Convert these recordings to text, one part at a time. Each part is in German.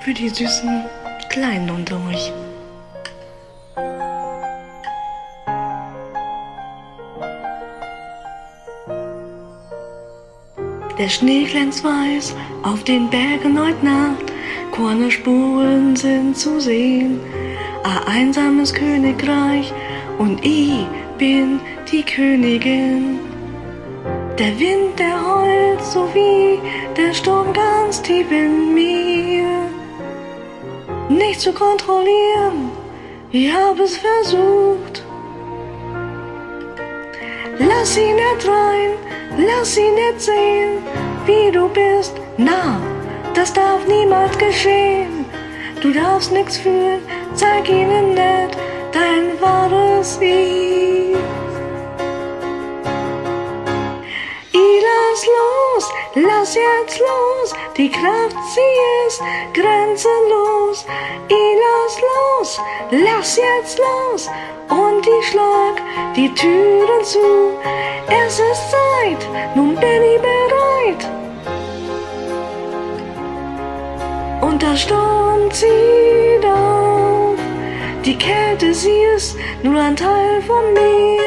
für die süßen Kleinen unter euch. Der Schnee glänzt weiß auf den Bergen heut Nacht, keine Spuren sind zu sehen. Ein einsames Königreich und ich bin die Königin. Der Wind, der heult so wie der Sturm ganz tief in mir. Nicht zu kontrollieren, ich hab es versucht. Lass sie nicht rein, lass sie nicht sehen, wie du bist. Na, das darf niemals geschehen. Du darfst nichts fühlen, zeig ihnen nicht dein wahres Ich. Lass jetzt los, die Kraft, sie ist grenzenlos. Lass jetzt los und ich schlag die Türen zu. Es ist Zeit, nun bin ich bereit. Und der Sturm zieht auf, die Kälte, sie ist nur ein Teil von mir.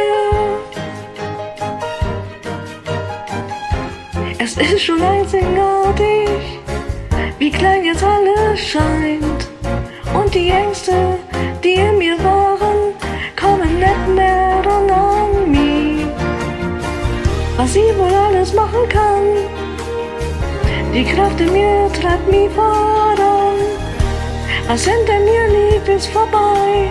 Es ist schon einzigartig, wie klein jetzt alles scheint. Und die Ängste, die in mir waren, kommen nicht mehr an mich. Was sie wohl alles machen kann, die Kraft in mir treibt mich voran. Was hinter mir liegt, ist vorbei.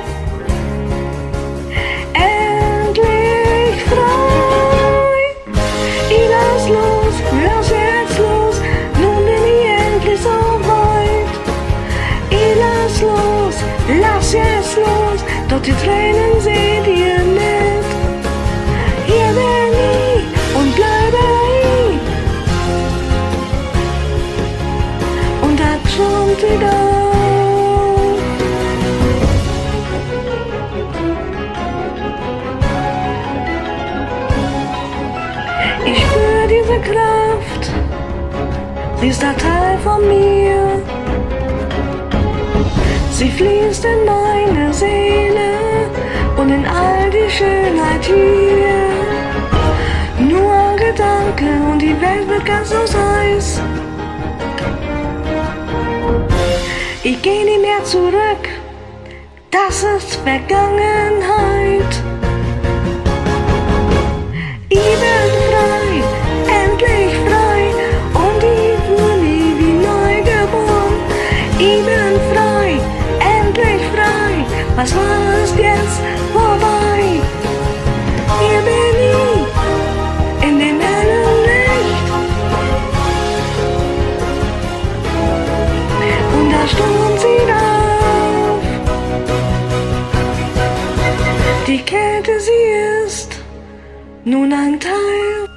Endlich frei. Ich lass jetzt los, nun bin ich endlich so weit. Ich lass jetzt los, doch die Tränen seht ihr nicht. Hier bin ich und bleibe ich. Und das schon wieder. Ich spür diese Kraft, sie ist ein Teil von mir. Sie fließt in meine Seele und in all die Schönheit hier. Nur ein Gedanke und die Welt wird ganz aus Eis. Ich geh nie mehr zurück, das ist Vergangenheit. Ich bin frei, endlich frei, und ich fühle mich wie neu geboren. Ich bin frei, endlich frei, was war ist jetzt vorbei. Hier bin ich, in dem hellen Licht, und der Sturm zieht auf. Die Kälte, sie ist nun ein Teil